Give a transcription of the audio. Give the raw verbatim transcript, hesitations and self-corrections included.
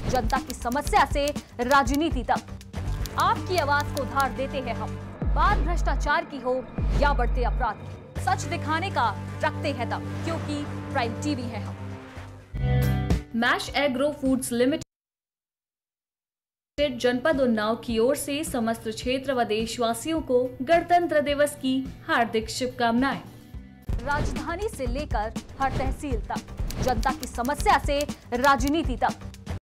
जनता की समस्या से राजनीति तक। आपकी आवाज को धार देते हैं हम, बात भ्रष्टाचार की हो या बढ़ते अपराध की, सच दिखाने का रखते हैं दम, क्योंकि प्राइम टीवी है हम। मैश एग्रो फूड्स लिमिटेड जनपद उन्नाव की ओर से समस्त क्षेत्र व देशवासियों को गणतंत्र दिवस की हार्दिक शुभकामनाएं। राजधानी से लेकर हर तहसील तक, जनता की समस्या से राजनीति तक।